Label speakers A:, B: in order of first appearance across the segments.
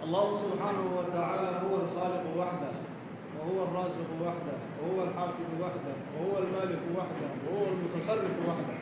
A: الله سبحانه وتعالى هو الخالق وحده، وهو الرازق وحده، وهو الحافظ وحده، وهو المالك وحده، وهو المتصرف وحده.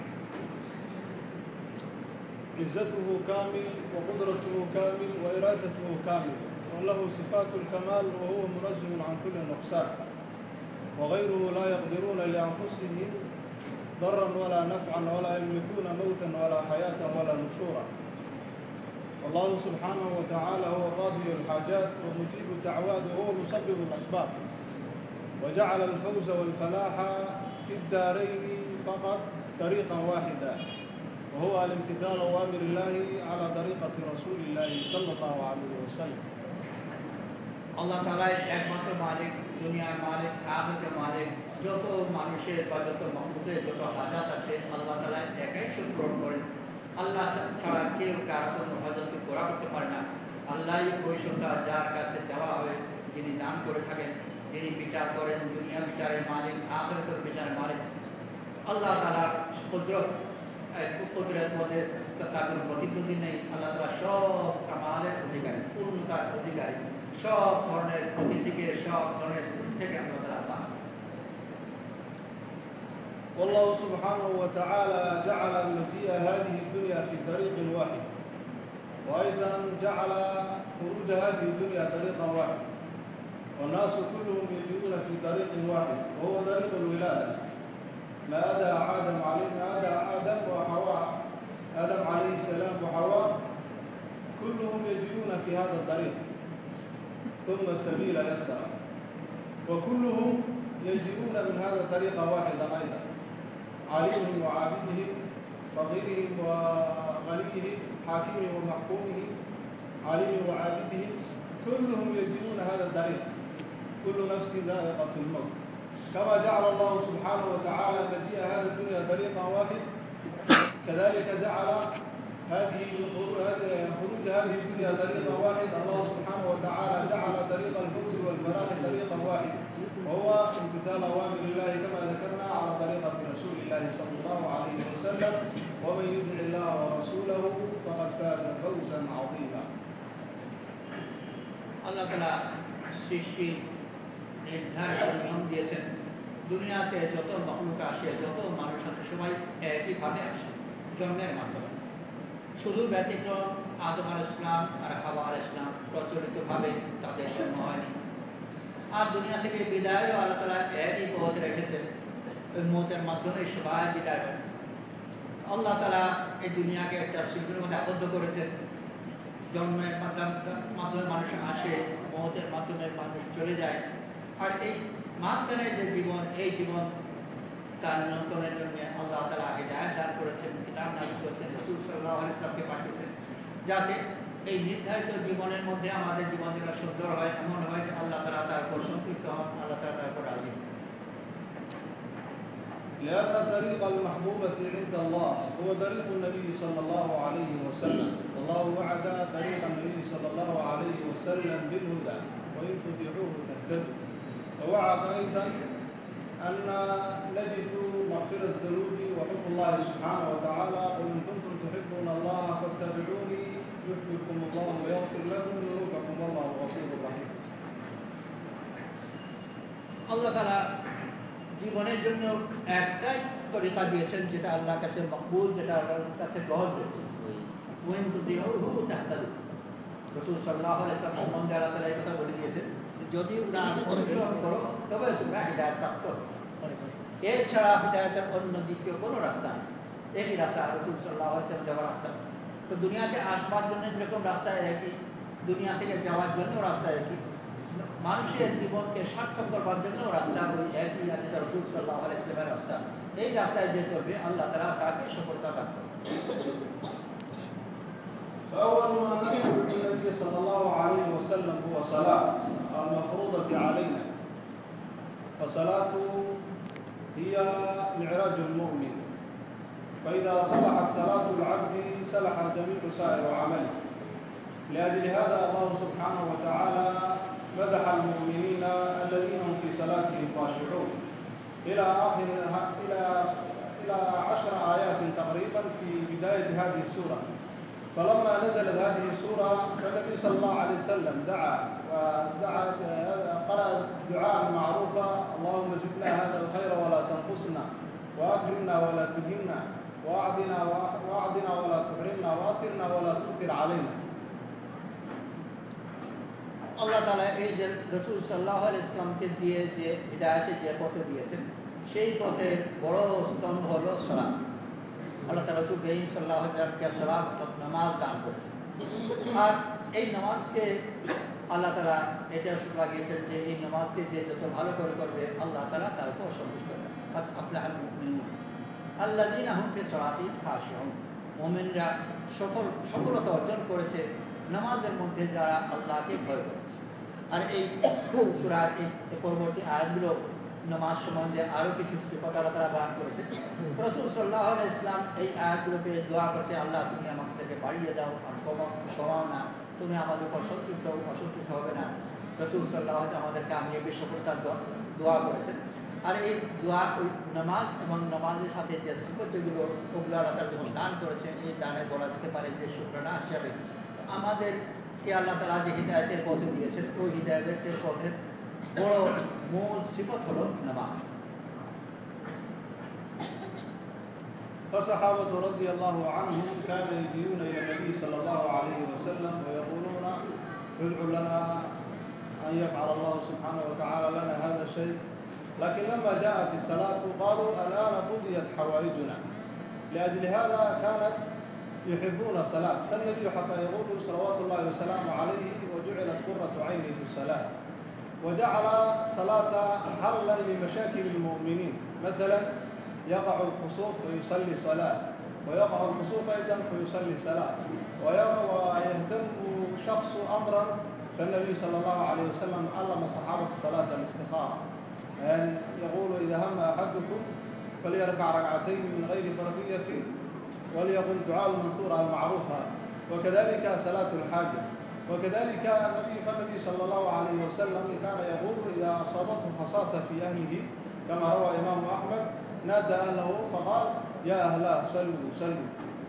A: عزته كامل وقدرته كامل وإرادته كامل، وله صفات الكمال، وهو منزه عن كل نقصان، وغيره لا يقدرون لأنفسهم ضرا ولا نفعا ولا يملكون موتا ولا حياة ولا نشورا. والله سبحانه وتعالى هو قاضي الحاجات ومجيب الدعوات، وهو مسبب الأسباب، وجعل الفوز والفلاح في الدارين فقط طريقا واحدا، وهو الامتثال أوامر الله على طريقة رسول الله صلى الله عليه وسلم.
B: আল্লাহ তাআলাই একমাত্র মালিক, দুনিয়ার মালিক, আখিরাতের মালিক। যত মানুষের বা যত মাখলুকের যত হাজাত আছে আল্লাহ তাআলা একাই সব পূরণ করেন। আল্লাহ ছাড়া কেউ কারো কোনো হাজাতকে পুরা করতে পারে না। আল্লাহই ওই সবটা যার কাছে চাওয়া হয়, যিনি দান করে থাকেন, যিনি বিচার করেন, দুনিয়া বিচারের মালিক, আখিরাতের বিচারের মালিক। আল্লাহ তাআলার কুদরতের মধ্যে তার কোনো প্রতিদ্বন্দ্বী নেই। আল্লাহ তাআলা সব কামালের অধিকারী, পূর্ণতার অধিকারী, সব ধরনের ক্ষতি থেকে, সব ধরনের ত্রুটি থেকে আল্লাহ তাআলা পাক।
A: والله سبحانه وتعالى جعل مجيء هذه الدنيا في طريق واحد، وأيضا جعل خروج هذه الدنيا طريقا واحد، والناس كلهم يجرون في طريق واحد، وهو طريق الولادة. ما أدى آدم وحواء، آدم عليه السلام وحواء كلهم يجرون في هذا الطريق، ثم السبيل يسر، وكلهم يجرون من هذا الطريق واحدا أيضا، عالمهم وعابدهم، فقيرهم وغنيهم، حاكمهم ومحكومهم، عالمهم وعابدهم، كلهم يجرون هذا الطريق، كل نفس ذائقة الموت. كما جعل الله سبحانه وتعالى مجيء هذه الدنيا طريقا واحد، كذلك جعل خروج هذه الدنيا طريقا واحد. الله سبحانه وتعالى جعل طريق الفوز والفلاح طريقا واحد، وهو امتثال اوامر الله كما ذكرنا على طريقه رسول الله صلى الله عليه وسلم. ومن يطع الله ورسوله فقد فاز فوزا عظيما.
B: আল্লাহ তাআলা সৃষ্টি নির্ধারিত নিয়ম দিয়েছেন। দুনিয়াতে যত মাখলুক আসে, যত মানুষ আছে, সবাই একইভাবে আসে জন্মের মাধ্যমে। শুধু ব্যতিক্রম আদম আলাইহিস সালাম আর হাওয়া আলাইহিস সালাম প্রচলিতভাবে তাদের জন্ম হয়নি। আর দুনিয়া থেকে বিদায়ও আল্লাহ তাআলা একই পথ রেখেছেন, ওই মওতের মাধ্যমে সবাই বিদায় হয়। আল্লাহ তাআলা এই দুনিয়াকে একটা শৃঙ্খলের মধ্যে আবদ্ধ করেছেন। জন্মের মাধ্যমে মানুষ আসে, মওতের মাধ্যমে মানুষ চলে যায়। আর এই মাঝখানে যে জীবন, এই জীবন তার নিয়ন্ত্রণের জন্য আল্লাহ তাআলা হিদায়াত দান করেছেন, কিতাব নাযিল করেছেন, রাসূল সাল্লাল্লাহু আলাইহি ওয়াসাল্লামকে পাঠিয়েছেন, যাতে এই নির্ধারিত জীবনের মধ্যে আমাদের জীবন যেন সুন্দর হয়, এমন হয় যে আল্লাহ তাআলা তার উপর সন্তুষ্ট হন, আল্লাহ তাআলা তার উপর রাজি হন।
A: لأن طريق المحبوبة عند الله هو طريق النبي صلى الله عليه وسلم. الله وعد طريق النبي صلى الله عليه وسلم بالهدى، وإن تطيعوه تهتدوا. ووعد أيضا أن نجد مغفرة الذنوب وحب الله سبحانه وتعالى. قل إن كنتم تحبون الله فاتبعوني يحببكم الله ويغفر لكم ذنوبكم والله غفور رحيم.
B: আল্লাহ তাআলা জীবনের জন্য একটাই তরিকা দিয়েছেন, যেটা আল্লাহর কাছে মকবুল, যেটা আল্লাহর কাছে গ্রহণযোগ্য। ওয়াইন তুতিউহু তাহতাদু। রাসূল সাল্লাল্লাহু আলাইহি ওয়াসাল্লাম সম্বন্ধে আল্লাহ তাআলা এই কথা বলে দিয়েছেন যে যদি তোমরা অনুসরণ করো তবে তোমরা হিদায়াত প্রাপ্ত হবে। এছাড়া হিদায়াতের অন্য দ্বিতীয় কোনো রাস্তা নেই। একই রাস্তা, রাসূল সাল্লাল্লাহু আলাইহি ওয়াসাল্লাম যাওয়ার রাস্তা। তো দুনিয়াতে আসবার জন্য যেরকম রাস্তা একই, দুনিয়া থেকে যাওয়ার জন্য রাস্তা একই, মানুষের জীবনকে সার্থক করবার জন্য রাস্তা ওই একই, আর যেটা রাসূল সাল্লাল্লাহু আলাইহি ওয়াসাল্লামের রাস্তা। এই রাস্তায় যে চলবে আল্লাহ তাআলা তাকে সফলতা দান করবেন।
A: فأول ما نشهد بالنبي صلى الله عليه وسلم هو صلاة المفروضة علينا. فصلاته هي معراج المؤمن، فإذا صلحت صلاة العبد صلح الجميع سائر عمله. لأجل هذا الله سبحانه وتعالى مدح المؤمنين الذين هم في صلاتهم خاشعون إلى 10 آيات تقريبا في بداية هذه السورة. فلما نزلت هذه السورة فالنبي صلى الله عليه وسلم دعا قرأ دعاء معروفا: اللهم زدنا هذا الخير ولا تنقصنا، وأكرمنا ولا تهنا، وأعدنا ولا تحرمنا، وأثرنا ولا تؤثر علينا.
B: আল্লাহ তাআলা এই যে রাসূল সাল্লাল্লাহু আলাইহি ওয়াসাল্লামকে দিয়ে যে হিদায়াতের যে পথ দিয়েছেন, সেই পথের বড় স্তম্ভ হলো সালাত। আল্লাহ তাআলা রাসূল করিম সাল্লাল্লাহু আলাইহি ওয়াসাল্লামকে সালাত নামাজ দান করেছেন। আর এই নামাজকে আল্লাহ তাআলা এটা সুযোগ লাগিয়েছেন যে এই নামাজকে যে যত ভালো করে করবে আল্লাহ তাআলা তার উপর সন্তুষ্ট হবেন। আফলাহাল মুমিনুন আল্লাযীনা হুম ফি সালাতিহিম খাশিউন। মুমিনরা সফলতা অর্জন করেছে নামাজের মধ্যে যারা আল্লাহকে ভয় করে। আর এই সূরার এই পরবর্তী আয়াতগুলো নামাজ সম্বন্ধে আরো কিছু সিফাত আল্লাহ তাআলা বয়ান করেছে। রাসূল সাল্লাল্লাহু আলাইহি ওয়াসাল্লাম এই আয়াতগুলোতে দোয়া করেছে, আল্লাহ তুমি আমাকে থেকে বাড়িয়ে দাও, আর কমাও না, তুমি আমাদের উপর অসন্তুষ্ট হবে না। রাসূল সাল্লাল্লাহু আলাইহি ওয়াসাল্লাম আমাদেরকে আমি এই সফলতার দোয়া করেছেন। আর এই দোয়া ওই নামাজ এবং নামাজের সাথে যে সিফাতগুলো ওগুলো আল্লাহ তাআলা যখন দান করেছে, এই দানে বলা যেতে পারে যে শুকরানা হিসাবে আমাদেরকে আল্লাহ তাআলা যে হিদায়াতের পথ দিয়েছেন, ওই হিদায়াতের পথের বড় মূল সিফাত হলো নামাজ।
A: فالصحابة رضي الله عنهم كانوا يجيئون إلى النبي صلى الله عليه وسلم ويقولون: ادعوا لنا أن يفعل الله سبحانه وتعالى لنا هذا الشيء. لكن لما جاءت الصلاة قالوا: الآن قضيت حوائجنا. لأجل هذا كانت يحبون الصلاة، فالنبي حتى يقول صلوات الله وسلامه عليه: وجعلت قرة عيني في الصلاة. وجعل الصلاة حلا لمشاكل المؤمنين. مثلا يقع الخسوف فيصلي صلاة، ويقع الخسوف أيضا فيصلي صلاة، ويهتم شخص أمرا، فالنبي صلى الله عليه وسلم علم الصحابة صلاة الاستخارة، أن يقول: إذا هم أحدكم فليركع ركعتين من غير فرضية وليقل دعاء المنثورة المعروفة، وكذلك صلاة الحاجة. وكذلك النبي صلى الله عليه وسلم كان يقول: إذا أصابته خصاصة في أهله كما روى إمام أحمد نادى أهله فقال: يا أهلا صلوا صلوا.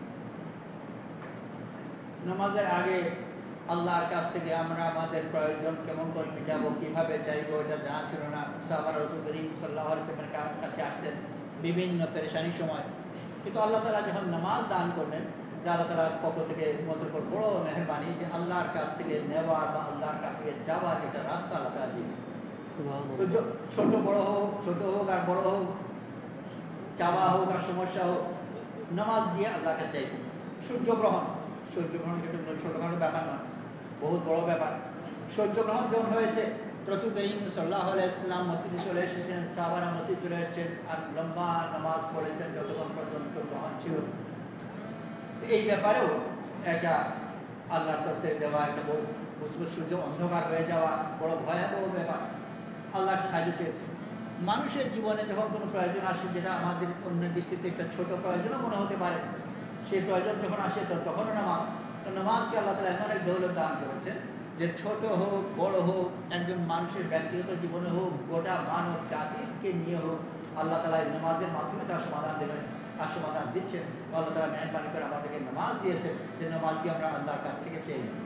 B: নামাজের আগে আল্লাহর কাছ থেকে আমরা আমাদের প্রয়োজন কেমন করে মেটাবো, কিভাবে চাইবো, এটা জানা ছিল না। সাহাবারা রাসূল করিম সাল্লাল্লাহু আলাইহি ওয়াসাল্লামের কাছে আসতেন বিভিন্ন পেরেশানির সময়, কিন্তু আল্লাহ তাআলা যখন নামাজ দান করলেন, আল্লাহ তাআলার পক্ষ থেকে আমাদের উপর বড় মেহেরবানি যে আল্লাহর কাছ থেকে নেওয়া বা আল্লাহর কাছ থেকে যাওয়ার একটা রাস্তা আল্লাহ তাআলা দিয়ে দিয়েছেন। ছোট হোক আর বড় হোক, চাওয়া হোক আর সমস্যা হোক, নামাজ দিয়ে আল্লাহকে চাইব। সূর্যগ্রহণ কিন্তু ছোটখাটো ব্যাপার নয়, বহুত বড় ব্যাপার। সূর্যগ্রহণ যখন হয়েছে, রাসূল করিম সাল্লাল্লাহু আলাইহি ওয়াসাল্লাম মসজিদে চলে এসেছেন, সাহাবারা মসজিদে চলে এসেছেন আর লম্বা নামাজ পড়েছেন যতক্ষণ পর্যন্ত গ্রহণ ছিল। এই ব্যাপারেও একটা আল্লাহর তরফ থেকে দেওয়া একটা বড় সূর্য অন্ধকার হয়ে যাওয়া বড় ভয়াবহ ব্যাপার। আল্লাহর সাহায্য চেয়েছে। মানুষের জীবনে যখন কোনো প্রয়োজন আসে, যেটা আমাদের অন্যের দৃষ্টিতে একটা ছোট প্রয়োজনও মনে হতে পারে, সেই প্রয়োজন যখন আসে তখনও নামাজকে আল্লাহ তাআলা এমন এক দৌলত দান করেছেন যে ছোট হোক বড় হোক, একজন মানুষের ব্যক্তিগত জীবনে হোক, গোটা মানব জাতিকে নিয়ে হোক, আল্লাহ তাআলা নামাজের মাধ্যমে তার সমাধান দেবেন, তার সমাধান দিচ্ছেন। আল্লাহ তাআলা মেহেরবানি করে আমাদেরকে নামাজ দিয়েছেন যে নামাজ দিয়ে আমরা আল্লাহর কাছ থেকে চেয়ে নিই।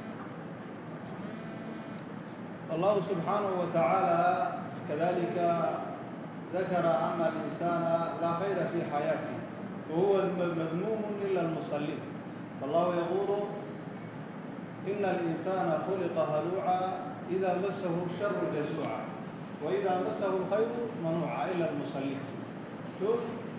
A: الله سبحانه وتعالى كذلك ذكر أن الإنسان لا خير في حياته وهو مذموم إلا المصلين. فالله يقول: إن الإنسان خلق هلوعا إذا مسه الشر جزوعا وإذا مسه الخير منوعا إلا المصلين. شوف،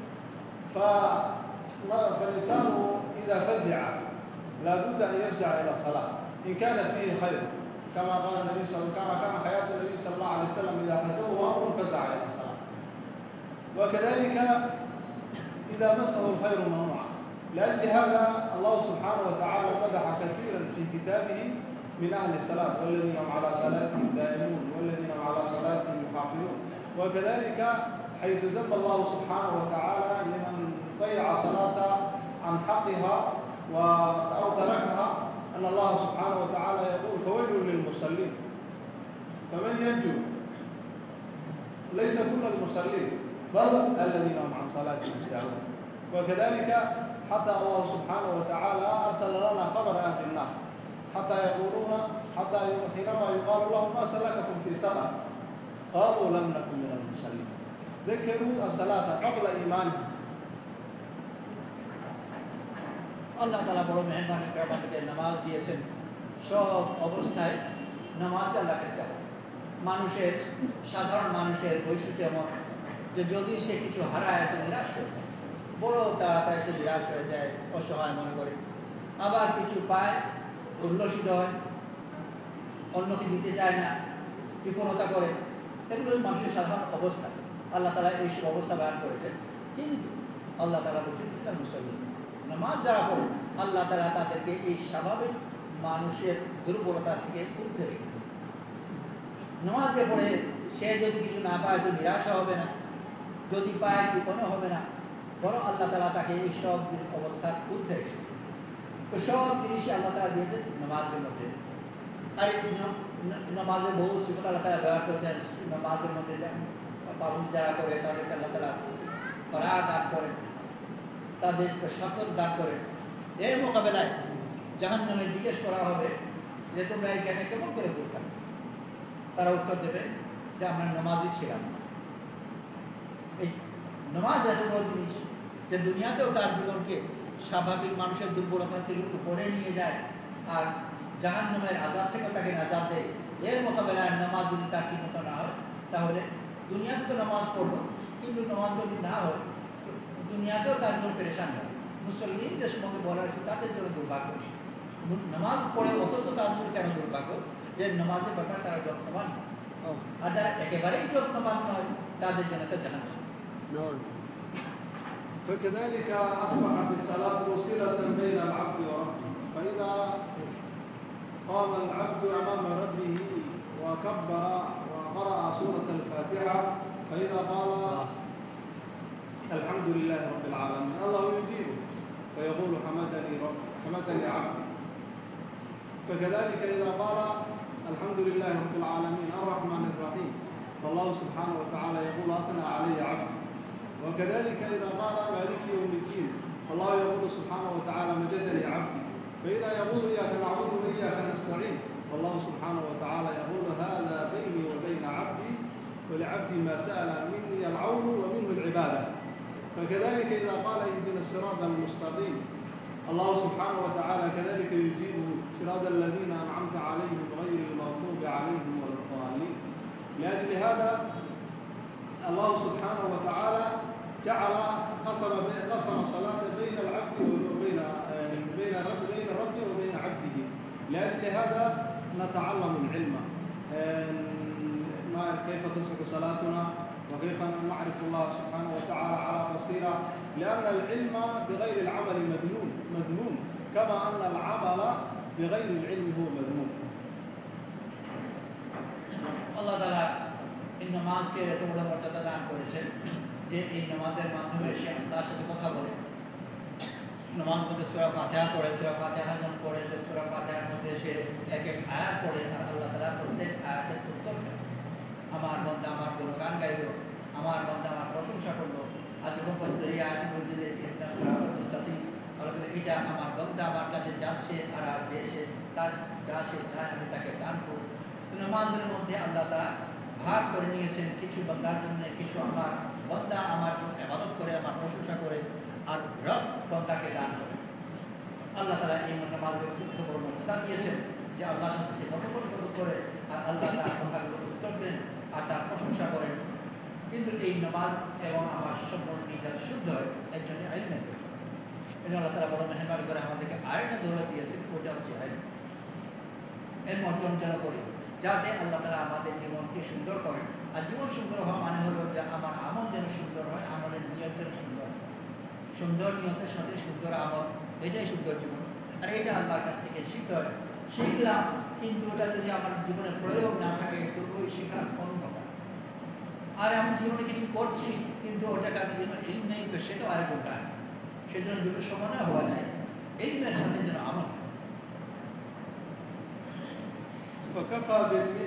A: فالإنسان إذا فزع لا بد أن يفزع إلى الصلاة إن كان فيه خير، كما قال النبي صلى الله عليه وسلم: كما كان حياة النبي صلى الله عليه وسلم إذا حزبه أمر فزع إلى الصلاة. وكذلك إذا مسه الخير منوعا. لأجل هذا الله سبحانه وتعالى مدح كثيرا في كتابه من أهل الصلاة: والذين هم على صلاتهم دائمون والذين هم على صلاتهم يحافظون. وكذلك حيث ذم الله سبحانه وتعالى لمن ضيع صلاة عن حقها أو تركها، أن الله سبحانه وتعالى يقول: فويل للمصلين. فمن ينجو؟ ليس كل المصلين بل الذين هم عن صلاتهم ساهون. وكذلك حتى الله سبحانه وتعالى أرسل لنا خبر أهل النار حتى يقولون حينما يقال لهم ما سلككم في سقر قالوا لم نكن من المصلين ذكروا الصلاة قبل إيمانهم
B: আল্লাহ তাআলা বড় মেহেরবানি করে আমাদেরকে নামাজ দিয়েছেন সব অবস্থায় নামাজ আল্লাহকে চাও মানুষের সাধারণ মানুষের বৈশিষ্ট্য এমন যে যদি সে কিছু হারায় তো নিরাশ হয়ে যায় বড় তাড়াতাড়ি সে নিরাশ হয়ে যায় অসহায় মনে করে আবার কিছু পায় উল্লসিত হয় অন্যকে দিতে চায় না বিপন্নতা করে এগুলো মানুষের সাধারণ অবস্থা আল্লাহ তাআলা এইসব অবস্থা বয়ান করেছেন কিন্তু আল্লাহ তাআলা বলছেন ইসলাম মুসলিম নামাজ যারা পড়ে আল্লাহ তাআলা তাদেরকে এই স্বাভাবিক মানুষের দুর্বলতা থেকে ঊর্ধ্বে রেখেছে নামাজ যে পড়ে সে যদি কিছু না পায় তো নিরাশা হবে না যদি পায় বিপন্ন হবে না বরং আল্লাহ তাআলা তাকে এই সব অবস্থার ঊর্ধ্বে রেখেছে তো সব জিনিসই আল্লাহ তাআলা দিয়েছেন নামাজের মধ্যে আর নামাজের বহু সিফত আল্লাহ তাআলা ব্যবহার করেছেন নামাজের মধ্যে পাবন যারা করে তাদেরকে আল্লাহ তাআলা ফরাহ দান করেন তাদেরকে সতর দান করেন এর মোকাবেলায় জাহান্নামে জিজ্ঞেস করা হবে যে তোমরা এই জ্ঞানে কেমন করে বোঝাবে তারা উত্তর দেবে যে আমরা নামাজই ছিলাম এই নামাজ এত বড় জিনিস যে দুনিয়াতেও তার জীবনকে স্বাভাবিক মানুষের দুর্বলতা থেকে উপরে নিয়ে যায় আর জাহান্নামের আযাব থেকে তাকে নাজাত দেয় এর মোকাবেলায় নামাজ যদি তার ঠিক মতো না হয় তাহলে দুনিয়াতে তো নামাজ পড়বো কিন্তু নামাজ যদি না হয় দুনিয়াতেও তার জন্য পেরেশান হয় মুসলিম যে সম্বন্ধে বলা হয়েছে তাদের জন্য দুর্ভাগ্য নামাজ পড়ে অথচ তার জন্য কেন দুর্ভাগ্য যে নামাজের ব্যাপারে তারা যত্নবান আর যারা একেবারেই যত্নবান নয় তাদের জন্য তো জাহান্নাম
A: فكذلك أصبحت الصلاة صلة بين العبد وربه فإذا قام العبد أمام ربه وكبر وقرأ سورة الفاتحة فإذا قال الحمد لله رب العالمين الله يجيبه فيقول حمدني عبدي فكذلك إذا قال الحمد لله رب العالمين الرحمن الرحيم فالله سبحانه وتعالى يقول أثنى علي عبدي وكذلك إذا قال مالك يوم الدين الله يقول سبحانه وتعالى مجدني عبدي فإذا يقول إياك نعبد وإياك نستعين فالله سبحانه وتعالى يقول هذا بيني وبين عبدي ولعبدي ما سأل مني العون ومنه العبادة فكذلك إذا قال اهدنا الصراط المستقيم الله سبحانه وتعالى كذلك يجيب صراط الذين أنعمت عليهم غير المغضوب عليهم ولا الضالين لأجل هذا الله سبحانه وتعالى جعل قسم صلاة بين العبد وبين الرب وبين عبده لأجل هذا نتعلم العلم كيف تصح صلاتنا وكيف نعرف الله سبحانه وتعالى على بصيرة لأن العلم بغير العمل مذموم كما أن العمل بغير العلم هو مذموم
B: الله تعالى এই নামাজকে এত বড় মর্যাদা দান করেছেন যে এই নামাজের মাধ্যমে সে আল্লাহর সাথে কথা বলে নামাজ মধ্যে সূরা ফাতিহা পড়ে সূরা ফাতিহা যখন পড়ে সূরা ফাতিহার মধ্যে সে এক এক আয়াত পড়ে আর আল্লাহ তাআলা প্রত্যেক আয়াতের উত্তর দেন আমার বান্দা আমার গুণগান গাইলো আমার বান্দা আমার প্রশংসা করলো আর যখন পর্যন্ত এই আয়াতের মধ্যে যে ইহদিনাস সিরাতাল মুস্তাকিম আল্লাহ এটা আমার বান্দা আমার কাছে যাচ্ছে আর যে সে তার যা সে চায় আমি তাকে দান করব নামাজের মধ্যে আল্লাহ তাআলা ভাগ করে নিয়েছেন কিছু বান্দার জন্য কিছু আমার বান্দা আমার জন্য ইবাদত করে আমার প্রশংসা করে আর রব বান্দাকে দান করে আল্লাহ তাআলা এই নামাজের গুরুত্ব বড় মর্যাদা দিয়েছেন যে আল্লাহর সাথে সে কথোপকথন করে আর আল্লাহ তার কথাগুলো উত্তর দেন আর তার প্রশংসা করেন কিন্তু এই নামাজ এবং আমার সম্পর্কে যারা শুদ্ধ হয় এর জন্য ইলমের প্রয়োজন এই জন্য আল্লাহ তাআলা বড় মেহেরবানি করে আমাদেরকে আরেকটা দৌলত দিয়েছেন ওটা হচ্ছে ইলম এর অর্জন যেন করি যাতে আল্লাহ তাআলা আমাদের জীবনকে সুন্দর করেন আর জীবন সুন্দর হওয়া মানে হলো যে আমার আমল যেন সুন্দর হয় আমলের নিয়ত যেন সুন্দর হয় সুন্দর নিয়তের সাথে সুন্দর আমল এটাই সুন্দর জীবন আর এটা আল্লাহর কাছ থেকে শিখতে হয় শিখলাম কিন্তু ওটা যদি আমার জীবনে প্রয়োগ না থাকে তো ওই শেখার কোনো হবে আর আমি জীবনে কিছু করছি কিন্তু ওটা কাজের জন্য ইলম নেই তো সেটাও আরেক উপায় সেজন্য দুটো সমন্বয় হওয়া যায় ইলমের সাথে যেন আমল
A: فكفى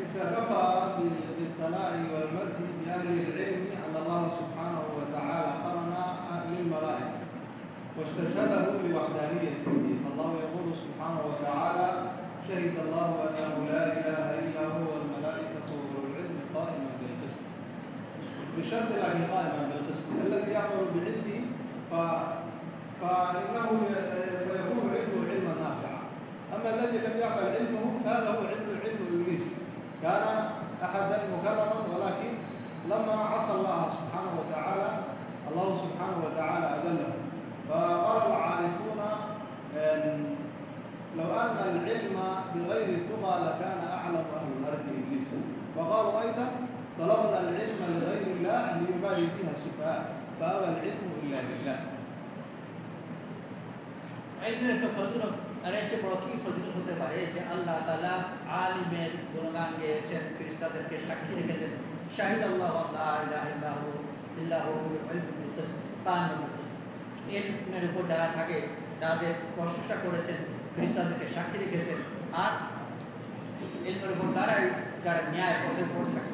A: بالثناء والمدح بأهل العلم أن الله سبحانه وتعالى قرن للملائكة واستشهده لوحدانيته. فالله يقول سبحانه وتعالى: شهد الله أنه لا إله إلا هو والملائكة وأولو العلم قائما بالقسط. بشرط الله قائما بالقسط، الذي يعمل بعلمه فإنه فيكون علمه علما نافعا. أما الذي لم يعمل علمه فهذا هو علم إبليس، كان أحدا مكرما، ولكن لما عصى الله سبحانه وتعالى الله سبحانه وتعالى أذله. فقال العارفون لو أن العلم بغير التقى لكان أعلم أهل الأرض إبليس. وقالوا أيضا: طلبنا العلم لغير الله ليبالي فيها السفهاء فأبى العلم إلا لله.
B: علم فضيلة أريد بروكي فضيلة হতে পারে যে আল্লাহ তাআলা আলিমের গুণগান গেয়েছেন, ফেরেশতাদেরকে সাক্ষী রেখেছেন, শাহিদ আল্লাহু লা ইলাহা ইল্লাহু ইলমুল কায়িম। ইলমের উপর যারা থাকে তাদের প্রশংসা করেছেন, ফেরেশতাদেরকে সাক্ষী রেখেছেন, আর ইলমের উপর তারাই যারা ন্যায় পথের উপর থাকে।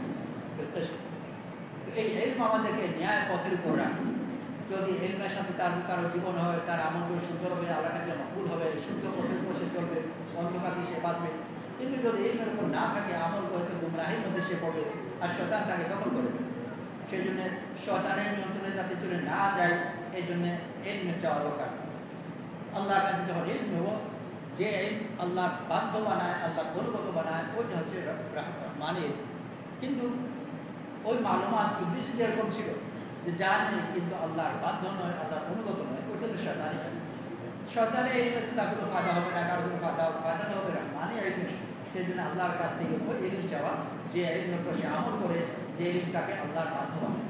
B: এই ইলম আমাদেরকে ন্যায় পথের উপর রাখে। যদি ইলমের সাথে তার কারো জীবন হয়, তার আমলগুলো সুন্দর হবে, আল্লাহটাকে মকবুল হবে, শুদ্ধ পথের উপর সে চলবে, অন্ধকার সে বাঁচবে। কিন্তু যদি ইলমের উপর না থাকে, আমল করে গুমরাহির মধ্যে সে পড়বে, আর শয়তান তাকে দখল করবে। সেই জন্য শয়তানের নিয়ন্ত্রণে যাতে চলে না যায়, এই জন্য ইলমের চাওয়া দরকার। আল্লাহর কাছে যখন ইলম নেব, যে ইলম আল্লাহর বাধ্য বানায়, আল্লাহর অনুগত বানায়, ওইটা হচ্ছে মানে। কিন্তু ওই মালুমাত ইবলিস যেরকম ছিল যে জানে কিন্তু আল্লাহর বাধ্য নয়, আল্লাহর অনুগত নয়, ওইটা তো শয়তানি কাজ। শয়তানের ইলমে তার কোনো ফায়দা হবে না, কারো কোনো ফায়দা হবে না, মানে ইলম। সেই জন্য আল্লাহর কাছ থেকে ওই ইলম চাওয়া, যে ইলমের উপর সে আমল করে, যে ইলমটাকে আল্লাহর বাধ্য বানায়।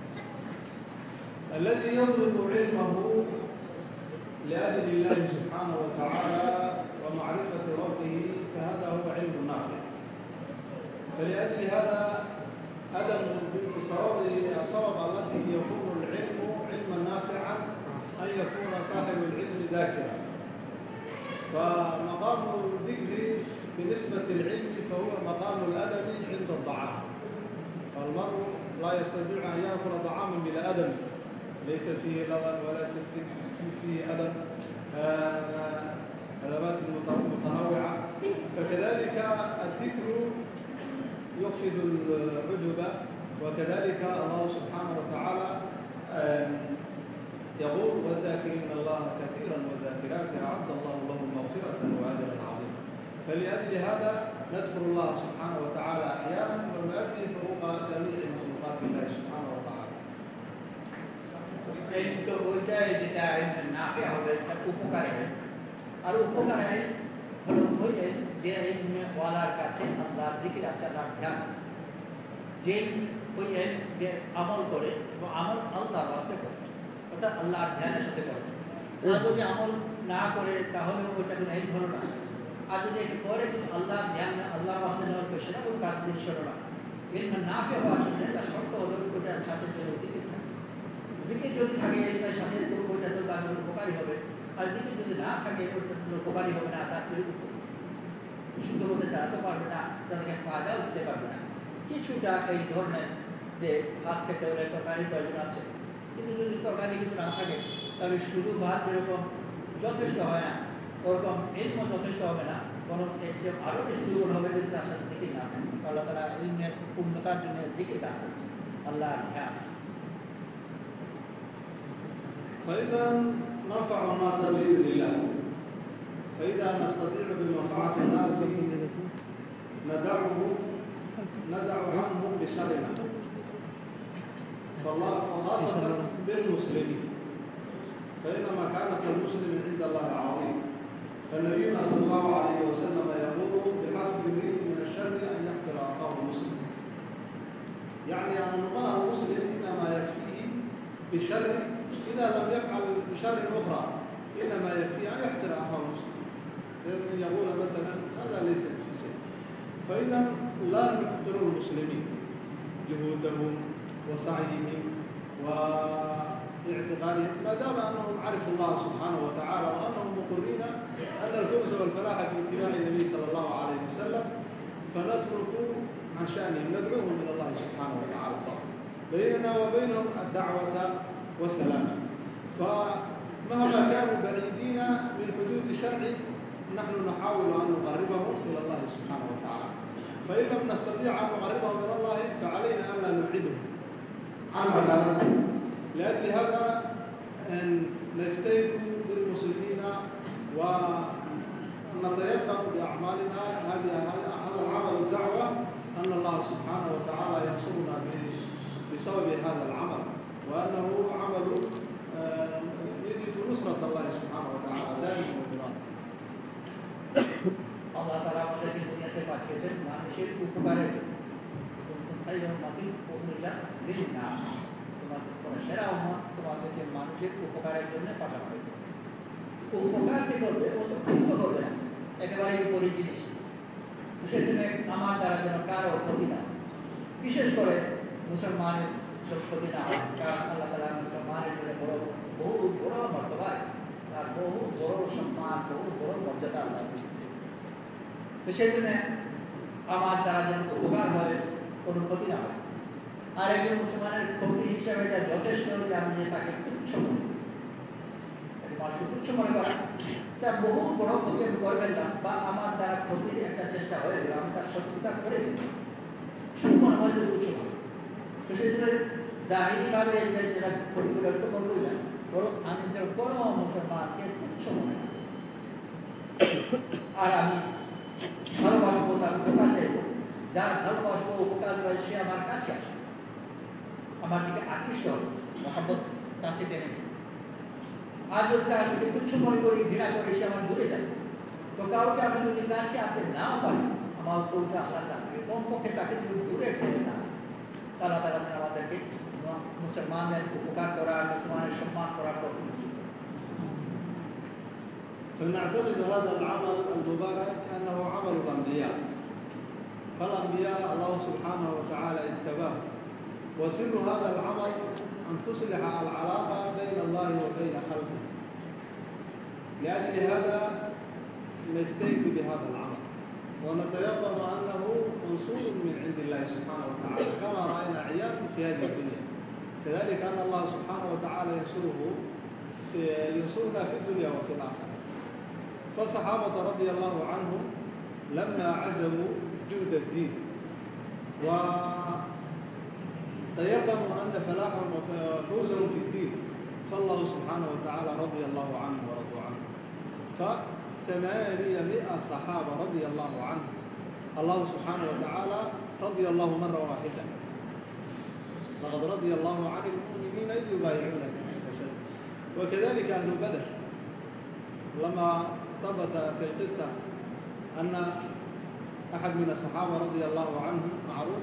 A: الذي يطلب علمه لأجل الله سبحانه وتعالى ومعرفة ربه فهذا هو علم نافع. فلأجل هذا عدم الصواب التي يكون العلم علما نافعا أن يكون صاحب العلم ذاكرا. فمقام الذكر بالنسبة للعلم فهو مقام الأدب عند الطعام. فالمرء لا يستطيع أن يأكل طعاما بلا أدب، ليس فيه لبن ولا فيه أدب، أدبات متنوعة. فكذلك الذكر يخفض العجب، وكذلك الله سبحانه وتعالى يقول: والذاكرين الله كثيرا والذاكرات أعد الله لهم مغفرة وأجرا عظيما. فلأجل هذا نذكر الله سبحانه وتعالى أحيانا ونؤدي فوق جميع مخلوقات الله سبحانه وتعالى.
B: তো ওইটাই যেটা নাফিয়া হবে, তার উপকারে হয়। আর উপকারে হলো ওই যে ওয়ালার কাছে আল্লাহর জিকির আছে, আল্লাহর ধ্যান আছে। যে ওই যে আমল করে, আমল আল্লাহর ওয়াস্তে করে, অর্থাৎ আল্লাহর ধ্যানের সাথে করে। আর যদি আমল না করে তাহলে ওইটা কোনো ইলম হলো না। আর যদি একটু করে কিন্তু আল্লাহর ধ্যান আল্লাহর ওয়াস্তে নেওয়ার করে, সেটা কোনো কাজ জিনিস হলো না। ইলম নাফিয়া হওয়ার জন্য তার শর্ত হলো ওইটার সাথে জন্য জিকির থাকে। জিকির যদি থাকে ইলমের সাথে, ওইটা তো তার জন্য উপকারী হবে। আর জিকির যদি না থাকে, ওইটা তো উপকারী হবে না, তার শুদ্ধ করতে চালাতে পারবে না, তাদেরকে ফায়দা উঠতে পারবে না। কিছুটা এই ধরনের যে ভাত খেতে হলে তরকারি প্রয়োজন আছে, কিন্তু যদি তরকারি কিছু না থাকে তাহলে শুধু ভাত যেরকম যথেষ্ট হয় না, ওরকম ইলমও যথেষ্ট হবে না, বরং আরও বেশি দুর্বল হবে যদি তার সাথে জিকির না থাকে। আল্লাহ তাআলা ইলমের পূর্ণতার জন্য জিকির দান করছে, আল্লাহর ধ্যান।
A: فإذا ننفع الناس بإذن الله، فإذا نستطيع بمنفعة الناس ندع عنهم بشرنا، وخاصة بالمسلمين، فإن مكانة المسلم عند الله عظيم. فالنبينا صلى الله عليه وسلم يقول: بحسب امرئ من الشر أن يحقر أخاه المسلم. يعني أن المرء المسلم إنما يكفيه بالشر إذا لم يفعل بشر أخرى، إنما يكفيه أن يحقر أخاه المسلم، لأن يقول مثلا هذا ليس في شيء. فإذا لا نحقر المسلمين جهودهم وسعيهم واعتقادهم، ما دام أنهم عرفوا الله سبحانه وتعالى وأنهم مقرين أن الفوز والفلاح في اتباع النبي صلى الله عليه وسلم، فنترك عن شأنهم، ندعوهم إلى الله سبحانه وتعالى. بيننا وبينهم الدعوة والسلام. مهما كانوا بعيدين من حدود الشرع نحن نحاول أن نقربهم إلى الله سبحانه وتعالى. فإن لم نستطيع أن نقربهم إلى الله فعلينا أن لا نبعدهم عن عبادته. لأجل هذا أن نجتهد بالمسلمين ونتيقن بأعمالنا هذا العمل الدعوة أن الله سبحانه وتعالى ينصرنا بسبب هذا العمل، وأنه عمل يجد نصرة الله سبحانه وتعالى دائما وبالآخر.
B: আল্লাহ তাআলা আমাদেরকে দুনিয়াতে পাঠিয়েছেন মানুষের উপকারের জন্য। খায়রুল উম্মাতিন উখরিজাত লিন-নাস, তোমরা সেরা উম্মত, তোমাদেরকে মানুষের উপকারের জন্য পাঠানো হয়েছে। উপকার যে করবে ও তো ক্ষতি করবে না, একেবারে বিপরীত জিনিস। সেজন্য আমার দ্বারা যেন কারো ক্ষতি না, বিশেষ করে মুসলমানের ক্ষতি না হয়। কারণ আল্লাহ তাআলা মুসলমানের জন্য বহু বড় মর্তবা, তার বহু বড় সম্মান, বহু বড় মর্যাদা আল্লাহ দিয়েছেন। তো সেই জন্য আমার দ্বারা যেন উপকার হয়, কোনো ক্ষতি না হয়। আর একজন মুসলমানের ক্ষতি হিসাবে এটা যথেষ্ট যে আমি যে তাকে তুচ্ছ মনে করি, মানুষকে তুচ্ছ মনে করা, তার বহু বড় ক্ষতি আমি করে ফেললাম, বা আমার দ্বারা ক্ষতির একটা চেষ্টা হয়ে গেল, আমি তার শত্রুতা করে ফেলি, শুধু মনে হয় যে তুচ্ছ মনে। তো সেই জন্য জাহিরিভাবে যেটা ক্ষতিগুলো তো করবই না, বরং আমি যেন কোনো মুসলমানকে তুচ্ছ মনে করি। আর আমি ভালোবাসবো, তার উপকার চাইব, যার ভালোবাসবো উপকার করে সে আমার কাছে আসে, আমার দিকে আকৃষ্ট হবে, মহব্বত কাছে টেনে নেবে। আর যদি তার দিকে তুচ্ছ মনে করি, ঘৃণা করে, সে আমার দূরে যাবে। তো কাউকে আমি যদি কাছে আনতে নাও পারি, আমার উল্টা আল্লাহ তাকে কমপক্ষে তাকে যদি দূরে ঠেলে না, তাহলে তারা আমাদেরকে মুসলমানদের উপকার করার, মুসলমানের সম্মান করার পথ নিশ্চিত করে।
A: فلنعتقد هذا العمل المبارك أنه عمل الأنبياء، فالأنبياء الله سبحانه وتعالى اجتباه، وسر هذا العمل أن تصلح العلاقة بين الله وبين خلقه. لأجل هذا نجتهد بهذا العمل ونتيقن أنه منصور من عند الله سبحانه وتعالى، كما رأينا عيانا في هذه الدنيا، كذلك أن الله سبحانه وتعالى ينصرنا في الدنيا وفي الآخرة. فالصحابة رضي الله عنهم لما عزموا جهد الدين وتيقنوا أن فلاحهم وفوزهم في الدين، فالله سبحانه وتعالى رضي الله عنهم ورضوا عنه. ف800 صحابة رضي الله عنهم الله سبحانه وتعالى رضي الله مرة واحدة. لقد رضي الله عن المؤمنين إذ يبايعونك تحت الشجرة. وكذلك أهل بدر لما ثبت في القصة أن أحد من الصحابة رضي الله عنهم معروف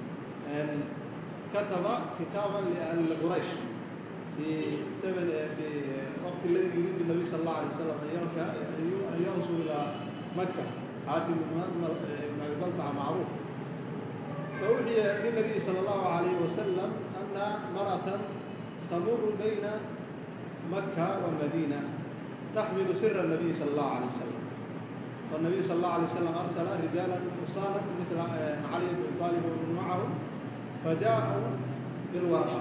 A: كتب كتابا لأهل قريش في وقت الذي يريد النبي صلى الله عليه وسلم أن يغزو إلى مكة، حاتم بن أبي بلتعة معروف. فأوحي للنبي صلى الله عليه وسلم أن مرأة تمر بين مكة والمدينة تحمل سر النبي صلى الله عليه وسلم، والنبي صلى الله عليه وسلم أرسل رجالا فرسانا مثل علي بن طالب ومن معه، فجاءوا بالورقة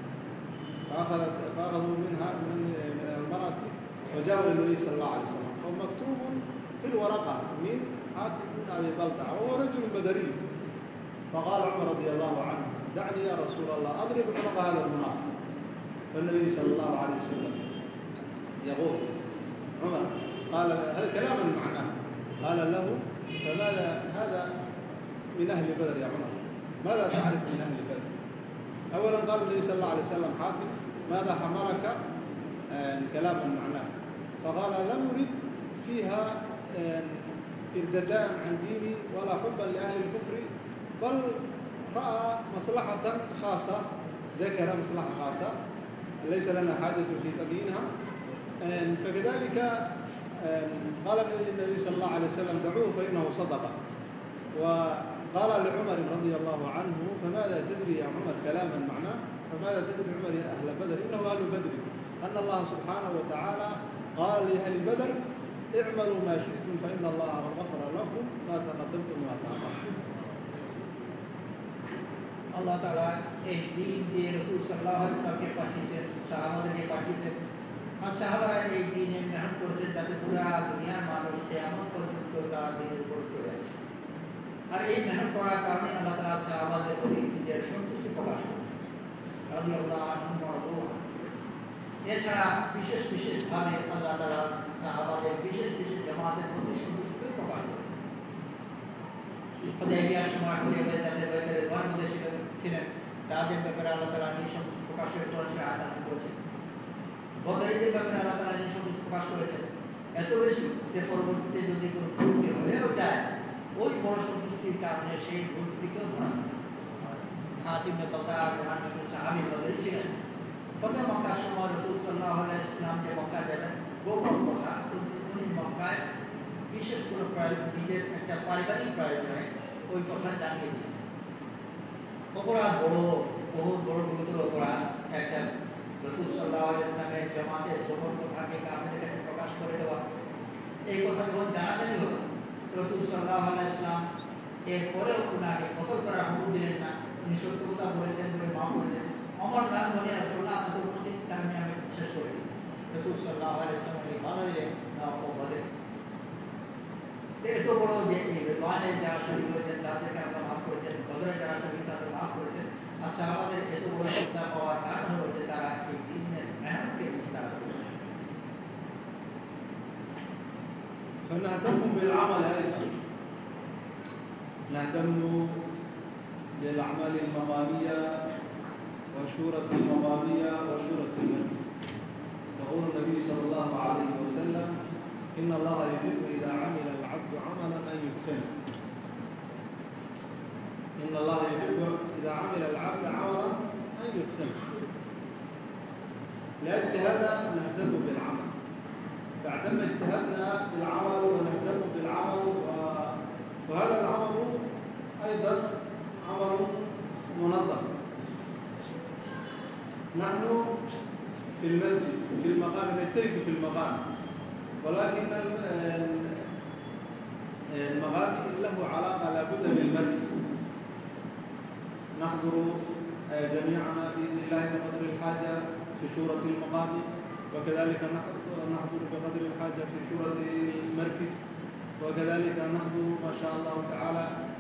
A: فأخذوا منها من المرأة وجاءوا للنبي صلى الله عليه وسلم، ومكتوب في الورقة من حاتم بن أبي بلتعة وهو رجل بدري. فقال عمر رضي الله عنه: دعني يا رسول الله أضرب عنق هذا المنافق. فالنبي صلى الله عليه وسلم يقول عمر قال هذا كلاما معناه، قال له: فماذا هذا من أهل بدر يا عمر؟ ماذا تعرف من أهل بدر؟ أولا قال النبي صلى الله عليه وسلم: حاتم ماذا حملك كلاما معناه؟ فقال: لم يرد فيها ارتداء عن ديني ولا حبا لأهل الكفر، بل رأى مصلحة خاصة، ذكر مصلحة خاصة ليس لنا حاجة في تبيينها. فكذلك قال النبي صلى الله عليه وسلم: دعوه فإنه صدقة. وقال لعمر رضي الله عنه: فماذا تدري يا عمر كلاما معناه؟ فماذا تدري عمر يا أهل بدر؟ إنه أهل بدر، أن الله سبحانه وتعالى قال لأهل بدر: اعملوا ما شئتم فإن الله غفر لكم ما تقدمتم وما تأخرتم.
B: আল্লাহ তাআলা এই দিন দিয়ে রাসূল সাল্লাল্লাহু আলাইহি ওয়াসাল্লামকে পাঠিয়েছেন, সাহাবাদেরকে পাঠিয়েছেন, আর সাহাবারা এই দিনে মেহনত করেছেন যাতে পুরা দুনিয়ার মানুষ কেমন পর্যন্ত তারা দিনের উপর চলে আসে। আর এই মেহনত করার কারণে আল্লাহ তাআলা সাহাবাদের প্রতি নিজের সন্তুষ্টি প্রকাশ করেছেন। রাদিয়াল্লাহু আনহুম ওয়া রাদু আনহু। এছাড়া বিশেষ বিশেষভাবে আল্লাহ তাআলা সাহাবাদের বিশেষ বিশেষ জামাতের প্রতি সন্তুষ্টি প্রকাশ করেছেন। হুদায়বিয়ার সময় হুদায়বিয়া যাদের বাইতুল রিদওয়ান মধ্যে ছিলেন তাদের ব্যাপারে আল্লাহ তাআলা নিজ সন্তুষ্টি প্রকাশের কোরআনে আয়াত নাযিল করেছেন। বদরীদের ব্যাপারে আল্লাহ তাআলা নিজ সন্তুষ্টি প্রকাশ করেছেন এত বেশি যে পরবর্তীতে যদি কোনো ভুল হয়েও যায় ওই বড় সন্তুষ্টির কারণে সেই ভুলটিকেও ধরা হয়। হাতিম ইবনে বাত্তার রাজনৈতিক সাহাবী বদরী ছিলেন। প্রথম মক্কার সময় রাসূল সাল্লাল্লাহু আলাইহি ওয়াসাল্লাম যে মক্কা যাবেন গোপন কথা উনি মক্কায় বিশেষ কোনো প্রয়োজন নিজের একটা পারিবারিক প্রয়োজনে ওই কথা জানিয়ে দিয়েছেন। অপরাধ বড় বহুত বড় গুরুতর অপরাধ একটা রাসূল সাল্লাল্লাহু আলাইহি ওয়াসাল্লামের জামাতের গোপন কথাকে কাফেরদের কাছে প্রকাশ করে দেওয়া। এই কথা যখন জানাজানি হলো রাসূল সাল্লাল্লাহু আলাইহি ওয়াসাল্লাম এরপরেও উনাকে কতল করার হুকুম দিলেন না। উনি সত্য কথা বলেছেন বলে মাফ করে দিলেন। আমার নাম বলে রাসূলুল্লাহ আপনাদের উম্মতের কারণে আমি শেষ করে দিই। রাসূল সাল্লাল্লাহু আলাইহি ওয়াসাল্লাম বাধা দিলেন না ও বলেন এত বড় যে রিদওয়ানে যারা শহীদ হয়েছেন তাদেরকে আল্লাহ মাফ করেছেন, বদরে যারা শহীদ তাদের মাফ করেছেন। আর সাহাবাদের এত বড় শ্রদ্ধা পাওয়ার কারণ হলো যে তারা এই দ্বীনের মেহনতকে তারা করেছেন।
A: فنهتم بالعمل أيضا، نهتم بالأعمال المقامية وشورة المقامية وشورة المجلس. يقول النبي صلى الله عليه وسلم إن الله يحب إذا عمل العبد عملا أن يتقنه. إن الله يحب إذا عمل العبد عملا أن يتقنه. لأجل هذا نهتم بالعمل. بعدما اجتهدنا بالعمل ونهتم بالعمل وهذا العمل أيضا عمل منظم. نحن في المسجد في المقام نجتهد في المقام، ولكن المقام له علاقة لابد بالمجلس. نحضر جميعنا بإذن الله بقدر الحاجة في سورة المقام، وكذلك نحضر بقدر الحاجة في سورة المركز، وكذلك نحضر ما شاء الله تعالى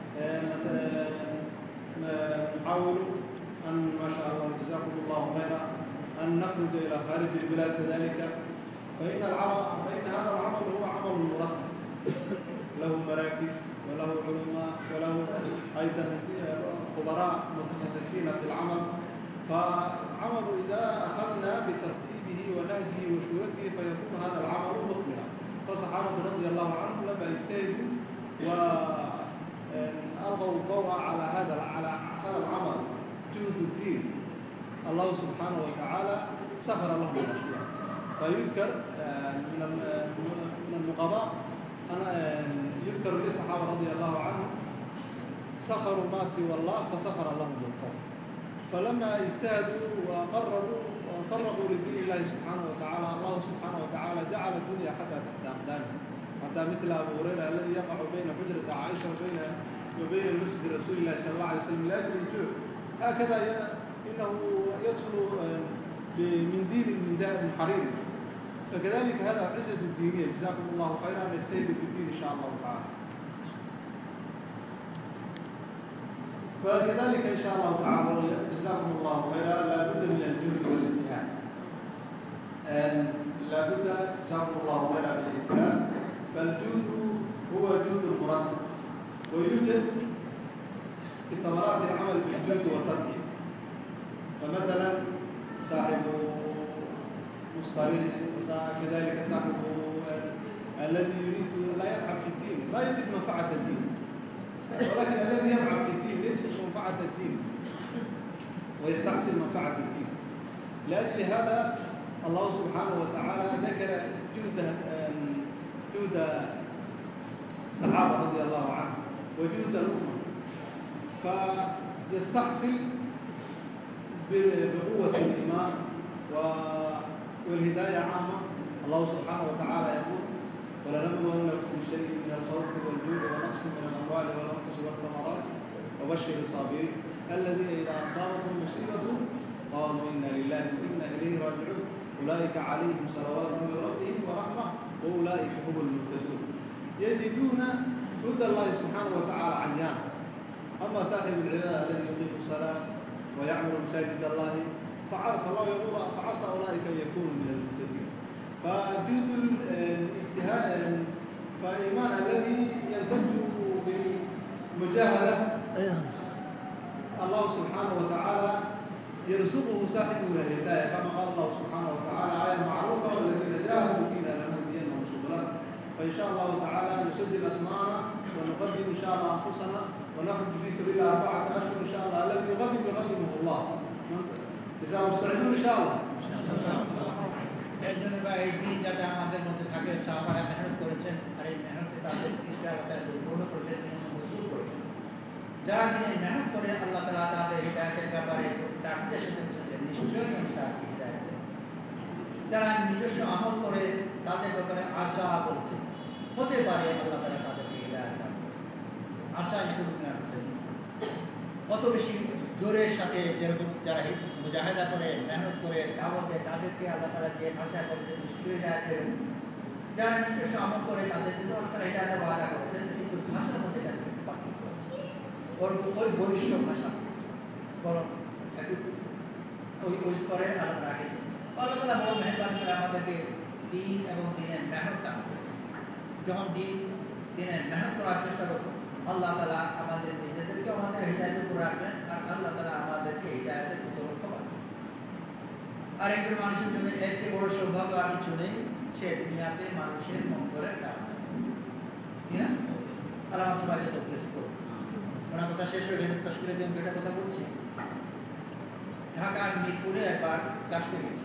A: نحاول أن ما شاء الله جزاكم الله خيرا أن نخرج إلى خارج البلاد كذلك. فإن هذا العمل هو عمل مرتب له مراكز وله علماء وله أيضا خبراء متخصصين في العمل. فالعمل إذا أخذنا بترتيبه ونهجه وشورته فيكون هذا العمل مثمرا. فالصحابة رضي الله عنهم لما اجتهدوا وألقوا الضوء على هذا العمل جهد الدين الله سبحانه وتعالى سخر لهم المشروع. فيذكر من النقباء يذكر للصحابة رضي الله عنهم سخروا ما سوى الله فسخر لهم القوم. فلما اجتهدوا وقرروا وفرغوا لدين الله سبحانه وتعالى الله سبحانه وتعالى جعل الدنيا حتى تحت أقدامهم، حتى مثل أبو هريرة الذي يقع بين حجرة عائشة وبين مسجد رسول الله صلى الله عليه وسلم لا يجد الجوع. هكذا إنه يدخل بمنديل من ذهب حرير. فكذلك هذا عزة الدينية. جزاكم الله خيرا. نجتهد بالدين إن شاء الله تعالى. فكذلك إن شاء الله تعالى جزاكم الله خيرا لا بد من الجهد والاجتهاد. لا بد جزاكم الله خيرا من الاجتهاد. فالجهد هو جهد المرتب ويوجد في ثمرات العمل بالجهد والتضحية. فمثلا صاحب مصطلح وكذلك صاحب الذي يريد لا يتعب في الدين لا يجد منفعة الدين، ولكن الذي يتعب في الدين يجد منفعة الدين ويستحسن منفعة الدين. لأجل هذا الله سبحانه وتعالى ذكر جهد الصحابة رضي الله عنهم وجهد الأمة، فيستحسن بقوة الإيمان والهداية عامة. الله سبحانه وتعالى يقول ولنبلونكم شيء من الخوف والجوع ونقص من الأموال والأنفس والثمرات وبشر الصابرين الذين إذا أصابتهم مصيبة قالوا إنا لله وإنا إليه راجعون. أولئك عليهم صلوات من ربهم ورحمة وأولئك هم المهتدون يجدون هدى الله سبحانه وتعالى عيانا. أما صاحب العبادة الذي يقيم الصلاة ويعمل مساجد الله فعرف الله يقول فعسى أولئك أن يكونوا من المهتدين. فجود الاجتهاد فالإيمان الذي ينتج بالمجاهدة الله سبحانه وتعالى يرزقه صاحبه الهداية كما قال الله سبحانه وتعالى آية معروفة والذين جاهدوا فينا لنهدينهم سبلنا. فإن شاء الله تعالى نسجل أسماءنا ونقدم إن شاء الله أنفسنا ونخرج في سبيل 4 أشهر إن شاء الله. الذي يقدمه الله. إذا مستعدون إن شاء الله.
B: এর জন্য বা এই দিন যাতে আমাদের মধ্যে থাকে সাহাবারা মেহনত করেছেন আর এই মেহনতে তাদের ইসলামে পূর্ণ করেছেন মজবুত করেছেন। যারা দিনের মেহনত করে আল্লাহ তাআলা তাদের হিদায়াতের ব্যাপারে তাকদের সাথে নিশ্চয়ই আমি তাকে হিদায়াত দেব। যারা নিজস্ব আমল করে তাদের ব্যাপারে আশা করছে হতে পারে আল্লাহ তাআলা তাদেরকে হিদায়াত দেন। আশা এটুকু আছে কত বেশি জোরের সাথে যেরকম যারা মুজাহিদা করে মেহনত করে দাওয়াত দেয় তাদেরকে আল্লাহ তাআলা যে ভাষা করে নিশ্চয়ই হিদায়াত দেবেন। যারা নিজস্ব আমল করে তাদের জন্য আল্লাহ তাআলা হিদায়াতের ওয়াদা করেছেন, কিন্তু ভাষার মধ্যে তার কিছু পার্থক্য আছে। ওই বলিষ্ঠ ভাষা বরং ওই স্তরে আল্লাহ রাখে। আল্লাহ তাআলা বড় মেহেরবানি করে আমাদেরকে দিন এবং দিনের মেহনত দান করেছেন। যখন দিনের মেহনত করার চেষ্টা করবো আল্লাহ তাআলা আমাদের নিজেদেরকে আমাদের হিদায়াতের উপর রাখবেন আর আল্লাহ তাআলা আমাদেরকে হিদায়াতের উপলক্ষ বানাবেন। আর একজন মানুষের জন্য এর চেয়ে বড় সৌভাগ্য আর কিছু নেই, সে দুনিয়াতে মানুষের মঙ্গলের কারণ। ঠিক না? আর আমার সবাইকে তো প্রেস করবো। ওনার কথা শেষ হয়ে গেছে, তশকিলের জন্য একটা কথা বলছি। ঢাকার মিরপুরে একবার গাছতে গেছি।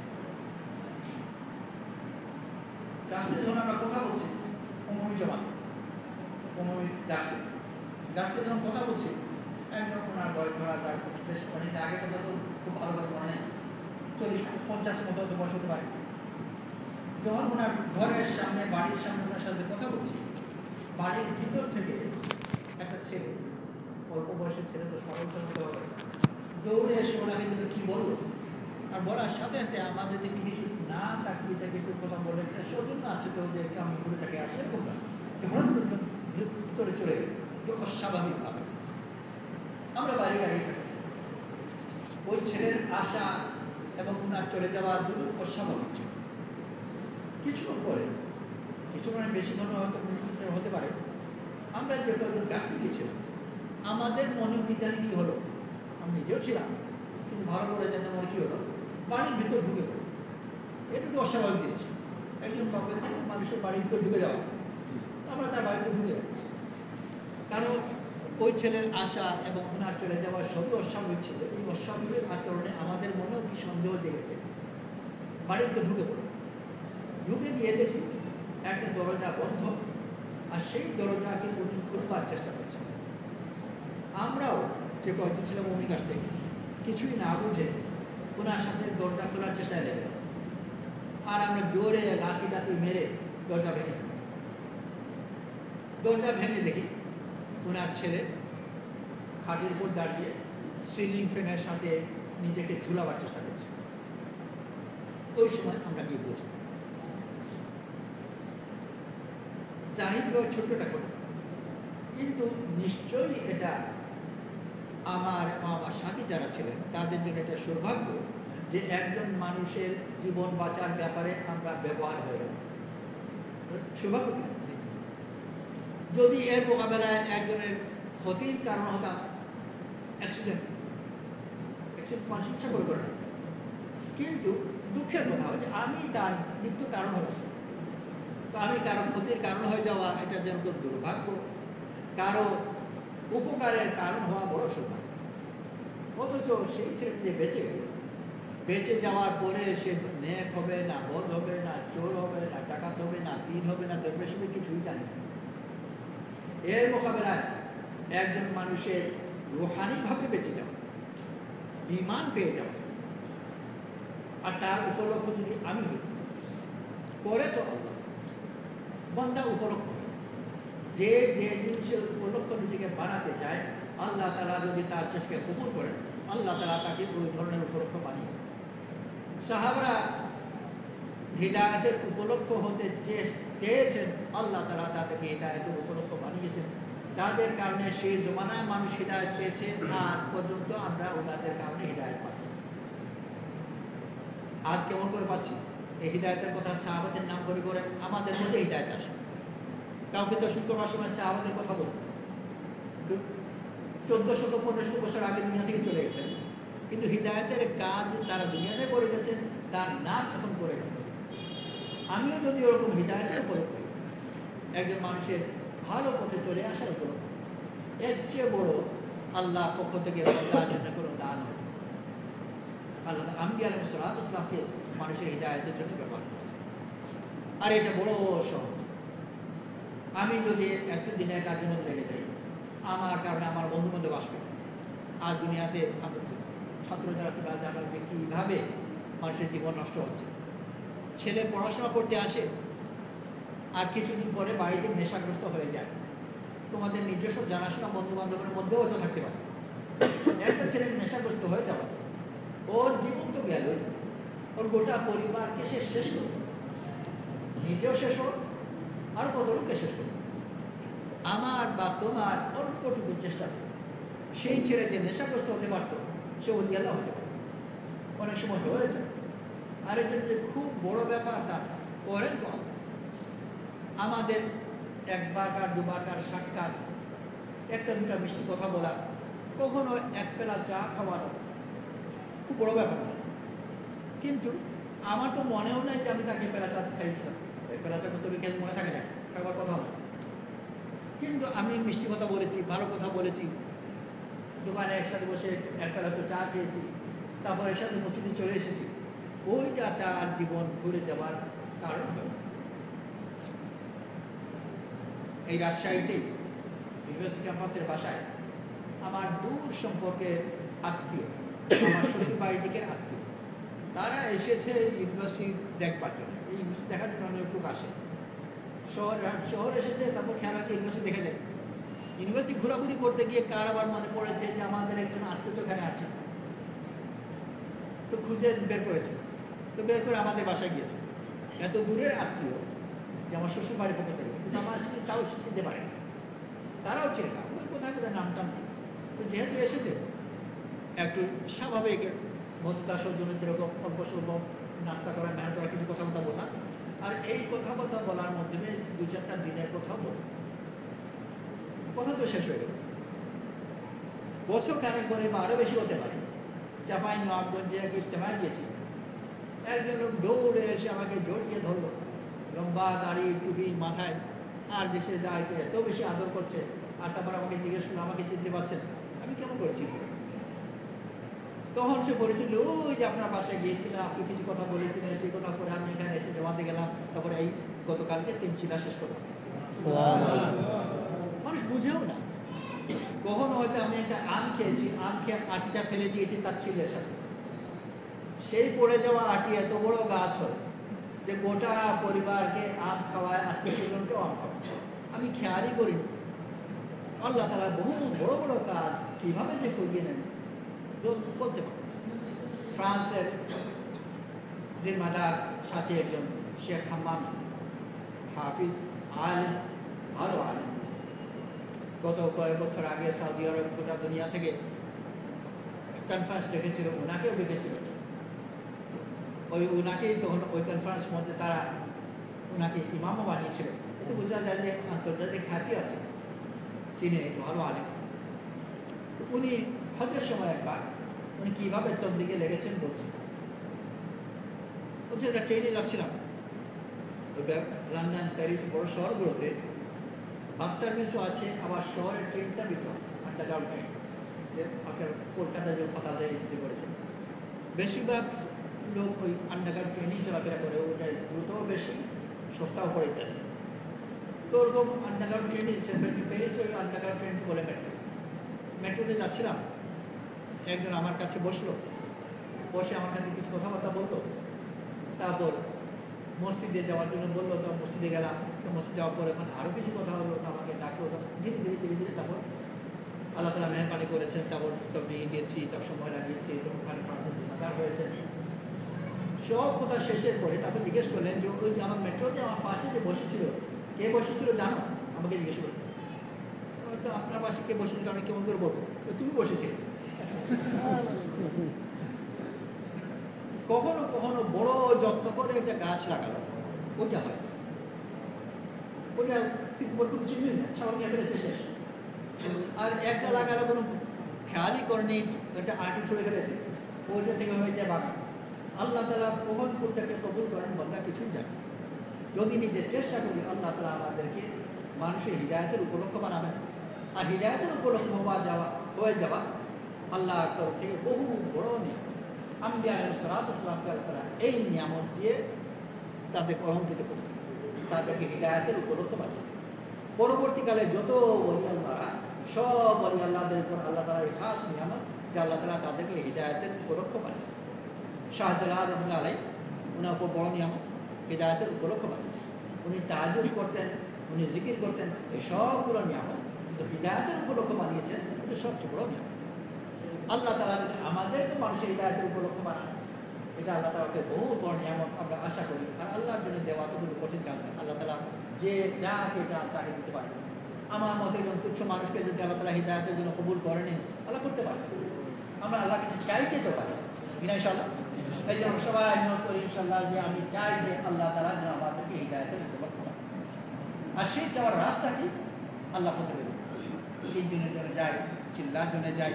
B: গাছতে যখন আমরা কথা বলছি অমনি জমা অমনি গাছতে যখন কথা বলছি একদম ওনার বয়স ধরা যাক বেশ অনেক আগে কথা তো খুব ভালো কথা মনে নেই, 40-50 মতো তো বয়স হতে পারে। যখন ওনার ঘরের সামনে বাড়ির সামনে ওনার সাথে কথা বলছি, বাড়ির ভিতর থেকে একটা ছেলে, অল্প বয়সের ছেলে তো সরল হতে হবে, দৌড়ে এসে ওনাকে কিন্তু কি বললো আর বলার সাথে সাথে আমাদের যে কিছু না তাকিয়ে তাকে কিছু কথা বলে সৌজন্য আছে তো যে আমি ঘুরে তাকে আছে এরকম না, ভিতরে চলে গেল অস্বাভাবিক ভাবে। আমরা বাইরে দাঁড়িয়ে থাকি, ওই ছেলের আশা এবং ওনার চলে যাওয়া দুটো অস্বাভাবিক ছিল। কিছুক্ষণ পরে, কিছুক্ষণের বেশিক্ষণ হতে পারে, আমরা যে কয়েকজন গাছতে গিয়েছিলাম আমাদের মনে কি জানি কি হলো, আমি নিজেও ছিলাম কিন্তু ভালো করে জানি আমার কি হলো, বাড়ির ভিতর ঢুকে পড়ে। এটা তো অস্বাভাবিক জিনিস, একজন মানুষের বাড়ির ভিতর ঢুকে যাওয়া, আমরা তার বাড়িতে ঢুকে যাই। কারণ ওই ছেলের আশা এবং ওনার চলে যাওয়া সবই অস্বাভাবিক ছিল। এই অস্বাভাবিক আচরণে আমাদের মনেও কি সন্দেহ জেগেছে, বাড়িতে ঢুকে পড়ে। ঢুকে গিয়ে দেখি একটা দরজা বন্ধ আর সেই দরজাকে উনি খুলবার চেষ্টা করছেন। আমরাও যে কয়েকজন ছিলাম অমনি কাছ থেকে কিছুই না বুঝে ওনার সাথে দরজা খোলার চেষ্টায় লেগে গেল। আর আমরা জোরে লাথি টাথি মেরে দরজা ভেঙে দিই। দরজা ভেঙে দেখি ওনার ছেলে খাটের উপর দাঁড়িয়ে সিলিং ফ্যানের সাথে নিজেকে ঝুলাবার চেষ্টা করছে। ওই সময় আমরা গিয়ে বুঝেছি জাহিদ ছোট্টটা করে, কিন্তু নিশ্চয়ই এটা আমার সাথী যারা ছিলেন তাদের জন্য এটা সৌভাগ্য যে একজন মানুষের জীবন বাঁচার ব্যাপারে আমরা ব্যবহার হয়ে গেল। সৌভাগ্য যদি এর মোকাবেলায় একজনের ক্ষতির কারণ হতাম, অ্যাক্সিডেন্ট মানুষ ইচ্ছা করে না, কিন্তু দুঃখের কথা হচ্ছে আমি তার মৃত্যুর কারণ হলাম। তো আমি কারো ক্ষতির কারণ হয়ে যাওয়া এটা যেন দুর্ভাগ্য, কারো উপকারের কারণ হওয়া বড় সৌভাগ্য। অথচ সেই ছেলে যে বেঁচে গেল, বেঁচে যাওয়ার পরে সে নেক হবে না, বদ হবে না, চোর হবে না, ডাকাত হবে না, পীর হবে না, দরবেশ হবে, কিছুই জানি না। এর মোকাবেলায় একজন মানুষের রুহানিভাবে বেঁচে যাওয়া, ঈমান পেয়ে যাওয়া, আর তার উপলক্ষ যদি আমি হই, পরে তো আল্লাহ বান্দা উপলক্ষ যে যে জিনিসের উপলক্ষ নিজেকে বানাতে চায় আল্লাহ তাআলা যদি তার চেষ্টাকে কবুল করেন আল্লাহ তাআলা তাকে ওই ধরনের উপলক্ষ বানিয়ে। সাহাবারা হিদায়াতের উপলক্ষ হতে চেয়েছেন, আল্লাহ তাআলা তাদেরকে হিদায়াতের উপলক্ষ বানিয়েছেন। তাদের কারণে সেই জমানায় মানুষ হিদায়াত পেয়েছে, আজ পর্যন্ত আমরা ওনাদের কারণে হিদায়াত পাচ্ছি। আজ কেমন করে পাচ্ছি? এই হিদায়াতের কথা সাহাবাদের নাম করে করে আমাদের মধ্যে হিদায়াত আসে। কাউকে দর্শন করবার সময় সাহাবাদের কথা বলুন, 1400-1500 বছর আগে দুনিয়া থেকে চলে গেছেন, কিন্তু হিদায়াতের কাজ তারা দুনিয়াতে করে গেছেন, তার নাম এখন করে গেছে। আমিও যদি ওরকম হিদায়াতের উপলক্ষ করি, একজন মানুষের ভালো পথে চলে আসার উপলক্ষ, এর চেয়ে বড় আল্লাহর পক্ষ থেকে বান্দার জন্য কোনো দান হয়। আল্লাহ আম্বিয়া আলাইহিস সালাতু ওয়াস সালামকে মানুষের হিদায়াতের জন্য ব্যবহার করেছে। আর এটা বড় সহজ। আমি যদি একটু দিনের কাজের মধ্যে লেগে যাই, আমার কারণে আমার বন্ধু বান্ধব আসবে। আজ দুনিয়াতে ছাত্র যারা তোমরা জানো যে কীভাবে মানুষের জীবন নষ্ট হচ্ছে। ছেলে পড়াশোনা করতে আসে, আর কিছুদিন পরে বাড়িতে নেশাগ্রস্ত হয়ে যায়। তোমাদের নিজস্ব জানাশোনা বন্ধু বান্ধবের মধ্যেও হয়তো থাকতে পারে। একটা ছেলে নেশাগ্রস্ত হয়ে যাবে, ওর জীবন তো গেল, ওর গোটা পরিবারকে সে শেষ করবে, নিজেও শেষ হোক, আর কত লোককে শেষ করবে। আমার বা তোমার অল্পটুকু চেষ্টা করে সেই ছেলে যে নেশাগ্রস্ত হতে পারতো, সে ওলি আল্লাহ হতে পারে, অনেক সময় হয়ে যায়। আর এই জন্য যে খুব বড় ব্যাপার তা করেন তো আমাদের একবারকার দুবারকার সাক্ষাৎ, একটা দুটা মিষ্টি কথা বলা, কখনো এক বেলা চা খাওয়ানো খুব বড় ব্যাপার না। কিন্তু আমার তো মনেও নাই যে আমি তাকে বেলা চা খাইছিলাম। বেলা চা তো বিকেল মনে থাকে না, থাকবার কথা না। কিন্তু আমি মিষ্টি কথা বলেছি, ভালো কথা বলেছি, দোকানে একসাথে বসে এক বেলা তো চা খেয়েছি, তারপর একসাথে মসজিদে চলে এসেছি। ওইটা তার জীবন ঘুরে যাওয়ার কারণ হল। এই রাজশাহীতে ইউনিভার্সিটি ক্যাম্পাসের বাসায় আমার দূর সম্পর্কে আত্মীয়, আমার শ্বশুর বাড়ির দিকের আত্মীয়, তারা এসেছে ইউনিভার্সিটি দেখবার জন্য। এই ইউনিভার্সিটি দেখার জন্য অনেক লোক আসে। শহর এসেছে, তারপর খেয়াল আছে ইউনিভার্সিটি দেখে যায়। ইউনিভার্সিটি ঘোরাঘুরি করতে গিয়ে কার আবার মনে পড়েছে যে আমাদের একজন আত্মীয় তো এখানে আছে, তো খুঁজে বের করেছে। তো বের করে আমাদের বাসায় গিয়েছে। এত দূরের আত্মীয় যে আমার শ্বশুর বাড়ির পক্ষ থেকে, কিন্তু আমার তাও চিনতে পারে, তারাও চেনে না, ওই কোথায় কোথায় নাম টাম নেই। তো যেহেতু এসেছে, একটু স্বাভাবিক ভদ্রতা সৌজন্যের এরকম অল্প স্বল্প নাস্তা করা, মেহনত করা, কিছু কথাবার্তা বললাম। আর এই কথাবার্তা বলার মাধ্যমে দু চারটা দিনের কথাও বলল। কথা তো শেষ হয়ে গেল। বছর খানেক পরে বা আরো বেশি হতে পারে, চাপাই নবাবগঞ্জে এক ইজতেমায় গিয়েছি। একজন লোক দৌড়ে এসে আমাকে জড়িয়ে ধরলো, লম্বা দাড়ি, টুপি মাথায়, আর দেশে দাঁড়িয়ে এত বেশি আদর করছে। আর তারপর আমাকে জিজ্ঞেস করলো, আমাকে চিনতে পারছেন? আমি কেমন করেছি? তখন সে বলেছিল, ওই যে আপনার বাসায় গিয়েছিলাম, আপনি কিছু কথা বলেছিলেন, সেই কথা পরে আমি এখানে এসে জমাতে গেলাম, তারপরে এই গতকালকে 3 চিলা শেষ করলাম। মানুষ বুঝেও না। কখনো হয়তো আমি একটা আম খেয়েছি, আম খেয়ে আটিটা ফেলে দিয়েছি তার ছিলের সাথে, সেই পড়ে যাওয়া আটি এত বড় গাছ হয় যে গোটা পরিবারকে আম খাওয়ায়, আত্মীয় স্বজনকেও আম খাওয়ায়। আমি খেয়ালই করিনি। আল্লাহ তাআলা বহু বড় বড় কাজ কিভাবে যে করিয়ে নেন বলতে পারে। ফ্রান্সের জিম্মাদার সাথে একজন শেখ হাম্মাম, হাফিজ, আলেম, ভালো আলেম, গত কয়েক বছর আগে সৌদি আরব গোটা দুনিয়া থেকে কনফারেন্স ডেকেছিল, ওনাকেও ডেকেছিল। ওই ওনাকেই তখন ওই কনফারেন্স মধ্যে তারা ওনাকে ইমামও বানিয়েছিল। এতে বোঝা যায় যে আন্তর্জাতিক খ্যাতি আছে, চীনে ভালো আলেম। উনি হজের সময় একবার উনি কিভাবে তবলিগে লেগেছেন বলছেন। একটা ট্রেনে যাচ্ছিলাম, ওই লন্ডন, প্যারিস বড় শহরগুলোতে বাস সার্ভিসও আছে, আবার শহরের ট্রেন সার্ভিসও আছে, আন্ডারগ্রাউন্ড ট্রেন। যে আপনার কলকাতায় যে পাতাল রেল যেতে করেছেন, বেশিরভাগ লোক ওই আন্ডারগ্রাউন্ড ট্রেনেই চলাফেরা করে। ওটা দ্রুতও বেশি, সস্তাও করে ইত্যাদি। তো ওরকম আন্ডারগ্রাউন্ড ট্রেন প্যারিস ওই আন্ডারগ্রাউন্ড ট্রেন বলে মেট্রো। মেট্রোতে যাচ্ছিলাম, একজন আমার কাছে বসলো, বসে আমার কাছে কিছু কথাবার্তা বললো। তারপর মসজিদে যাওয়ার জন্য বললো, তো মসজিদে গেলাম। তো মসজিদে যাওয়ার পর এখন আরো কিছু কথা হলো, তো আমাকে ডাকলো। ধীরে ধীরে ধীরে ধীরে তারপর আল্লাহ তাআলা মেহরবানি করেছেন, তারপর তবলিগে গিয়েছি, তার সময় লাগিয়েছি, তো ওখানে ফ্রান্সের জিম্মাদার হয়েছে। সব কথা শেষের পরে তারপর জিজ্ঞেস করলেন যে ওই যে আমার মেট্রোতে আমার পাশে যে বসেছিল, কে বসেছিল জানো? আমাকে জিজ্ঞেস করলেন। তো আপনার পাশে কে বসেছিল আমি কেমন করে বলবো? তুমি বসেছিলে। কখনো কখনো বড় যত্ন করে একটা গাছ লাগালো, ওটা হয় ওটা খুব চিনবেন না, ছাওয়া নিয়ে ফেলেছে শেষ। আর একটা লাগালো কোনো খেয়ালই করেনি, একটা আটি ছুড়ে ফেলেছে, ওইটা থেকে হয়ে যায় বাগান। আল্লাহ তাআলা কখন কোনটাকে কবুল করেন বান্দা কিছুই জানে। যদি নিজে চেষ্টা করি আল্লাহ তাআলা আমাদেরকে মানুষের হিদায়াতের উপলক্ষ বানাবেন। আর হিদায়াতের উপলক্ষ হয়ে যাওয়া আল্লাহর তরফ থেকে বহু বড় নিয়ামত। আম্বিয়া আলাইহিসসালাতু ওয়াসসালামকে আল্লাহ তাআলা এই নিয়ামত দিয়ে তাদেরকে অলঙ্কৃত করেছেন, তাদেরকে হিদায়াতের উপলক্ষ বানিয়েছেন। পরবর্তীকালে যত ওলি আল্লাহরা, সব ওলি আল্লাহদের উপর আল্লাহ তাআলার এই খাস নিয়ামত যে আল্লাহ তাআলা তাদেরকে হিদায়াতের উপলক্ষ বানিয়েছেন। শাহজালাল রাহমাতুল্লাহ আলাইহি ওনার উপর বড় নিয়ামত, হিদায়াতের উপলক্ষ বানিয়েছেন। উনি তাহাজ্জুদ করতেন, উনি জিকির করতেন, এই সবগুলো নিয়ামত, কিন্তু হিদায়াতের উপলক্ষ বানিয়েছেন এটা সবচেয়ে বড় নিয়ামত। আল্লাহ তাআলা যদি আমাদেরকে মানুষের হিদায়াতের উপলক্ষ বানান, এটা আল্লাহ তাআলাকে বহু বড় নিয়ামত আমরা আশা করি। আর আল্লাহর জন্য দেওয়া তো কোনো কঠিন কাজ নয়। আল্লাহ তাআলা যে যাকে চান তাকে দিতে পারেন। আমার মতে একজন তুচ্ছ মানুষকে যদি আল্লাহ তাআলা হিদায়াতের জন্য কবুল করেন, আল্লাহ করতে পারেন। আমরা আল্লাহ কাছে চাইতে তো পারি, ইনশাআল্লাহ। এই জন্য সবাই নিয়ত করি ইনশাআল্লাহ যে আমি চাই যে আল্লাহ তাআলা যেন আমাদেরকে হিদায়াতের উপলক্ষ বানান। আর সেই চাওয়ার রাস্তা কি? আল্লাহ বলতে পারবেন। 3 দিনের জন্য যাই, চিল্লার জন্য যাই,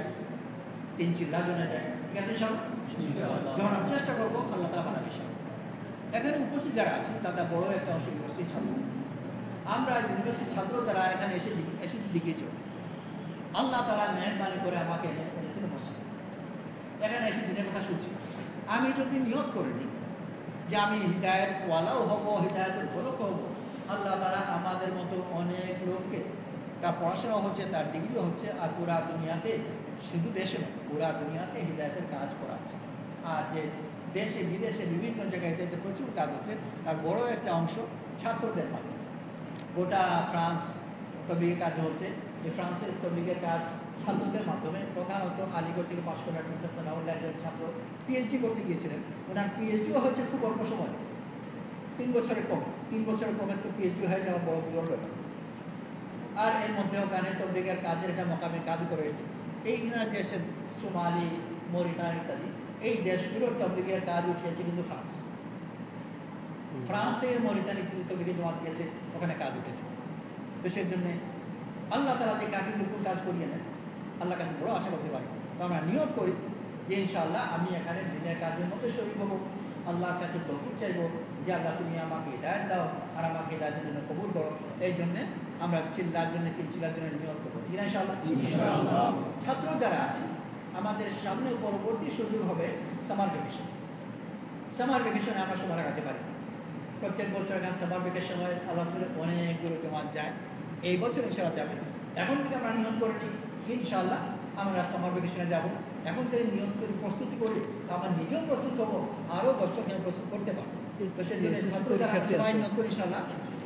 B: 3 চিল্লার জন্য যাই, ঠিক আছে ইনশাআল্লাহ। যখন আমি চেষ্টা করবো আল্লাহ তাআলা বানাবে ইনশাআল্লাহ। এখানে উপস্থিত যারা আছে তারা বড় একটা অংশ ইউনিভার্সিটির ছাত্র। আমরা ইউনিভার্সিটির ছাত্র যারা এখানে এসেছি ডিগ্রি চলে, আল্লাহ তাআলা মেহেরবানি করে আমাকে এনেছেন মসজিদে। এখানে এসে দিনের কথা শুনছি। আমি যদি নিয়ত করে নিই যে আমি হিদায়াতওয়ালাও হব, হিদায়াতের উপলক্ষ হব, আল্লাহ তাআলা আমাদের মতো অনেক লোককে, তার পড়াশোনা হচ্ছে, তার ডিগ্রি হচ্ছে, আর পুরা দুনিয়াতে, শুধু দেশে নয় পুরা দুনিয়াতে হিদায়াতের কাজ করাচ্ছে। আর যে দেশে বিদেশে বিভিন্ন জায়গায় হিদায়াতের প্রচুর কাজ হচ্ছে, তার বড় একটা অংশ ছাত্রদের মাধ্যমে। গোটা ফ্রান্স তবলিগের কাজ হচ্ছে। এই ফ্রান্সের তবলিগের কাজ ছাত্রদের মাধ্যমে, প্রধানত আলিগড় থেকে পাশ করা একজন ছাত্র পিএইচডি করতে গিয়েছিলেন। ওনার পিএইচডিও হচ্ছে খুব অল্প সময়, 3 বছরের কম। 3 বছরের কমে তো পিএইচডি হয়ে যাওয়া বড় বিরল ব্যাপার। আর এর মধ্যে ওখানে তবলিগের কাজের একটা মোকামে কাজ করে এসেছে। এই যে এসে সোমালি, মরিতান ইত্যাদি এই দেশগুলোর তবলিগের কাজ উঠিয়েছে কিন্তু ফ্রান্স। ফ্রান্স থেকে মরিতান ইত্যাদি তবলিগের জমাত গেছে, ওখানে কাজ উঠেছে। তো সেই জন্য আল্লাহ তাআলা যে কাকে কোন কাজ করিয়ে নেন, আল্লাহর কাছে বড় আশা করতে পারি। তো আমরা নিয়ত করি যে ইনশাআল্লাহ আমি এখানে দিনের কাজের মধ্যে শরীক হব। আল্লাহর কাছে তৌফিক চাইবো যে আল্লাহ তুমি আমাকে হিদায়াত দাও আর আমাকে হিদায়াতের জন্য কবুল করো। এই জন্য আমরা চিল্লার জন্য, 3 চিল্লার জন্য নিয়ত করবো, ঠিক না ইনশাআল্লাহ? ছাত্র যারা আছে আমাদের সামনে পরবর্তী সুযোগ হবে সামার ভ্যাকেশন। সামার ভ্যাকেশনে আমরা সময় লাগাতে পারি। প্রত্যেক বছর এখানে সামার ভ্যাকেশন সময় আলহামদুলিল্লাহ অনেকগুলো জমাত যায়। এই বছর ইনশাআল্লাহ যাবে। এখন থেকে আমরা নিয়ত করে নিই ইনশাআল্লাহ আমরা সামার ভ্যাকেশনে যাব। এখন থেকে নিয়ত করে প্রস্তুতি করি, আমার নিজেও প্রস্তুত হবো, আরও দর্শক প্রস্তুত করতে পারবো। তো সেজন্য ছাত্র যারা সবাই নিয়ত করি ইনশাআল্লাহ।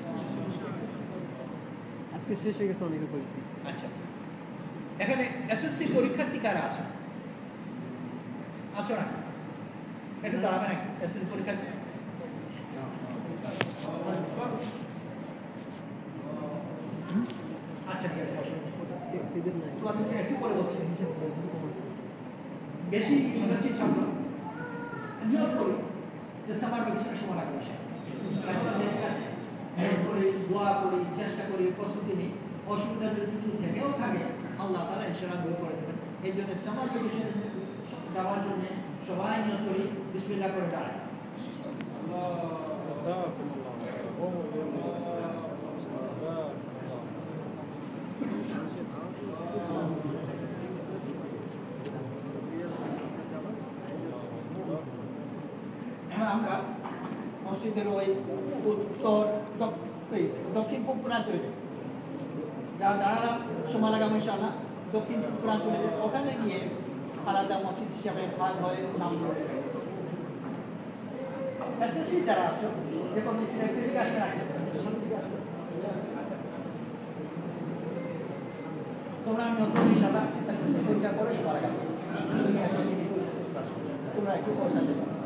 C: আজকে শেষ হয়ে গেছে অনেকের পরীক্ষা।
B: আচ্ছা, এখানে এসএসসি পরীক্ষার্থী কারা আছে? আছো না? একটু দাঁড়াবে নাকি এসএসসি পরীক্ষার্থী? আচ্ছা ঠিক আছে, তোমাদেরকে একটু পরে বলছি। বেশি ইউনিভার্সিটি ছাত্র নিয়ত করি যে সামার ভ্যাকেশনের সময় লাগবে। করি, দোয়া করি, চেষ্টা করি, প্রস্তুতি নিই। অসুবিধা যদি কিছু থেকেও থাকে আল্লাহ তাআলা ইনশাআল্লাহ দূর করে দেবেন। এই জন্য সামার ভ্যাকেশনে যাওয়ার জন্য সবাই নিয়ত করি, বিসমিল্লাহ করে দাঁড়াই। আমরা মসজিদের ওই উত্তর দক্ষিণ পূর্ব কোণায় চলে যাই। যারা দাঁড়ালাম সময় লাগাবো ইনশাআল্লাহ। দক্ষিণ পূর্ব কোণায় চলে যাই, ওখানে গিয়ে আলাদা মসজিদ হিসাবে ভাগ হয়ে নাম বলে এসএসসি যারা আছে যে কোনো সিলেক্টেড আসতে রাখবে। তোমরা নতুন ইনশাআল্লাহ এসএসসি পরীক্ষা করে সময় লাগাবো। তোমরা একটু পয়সা দেবে।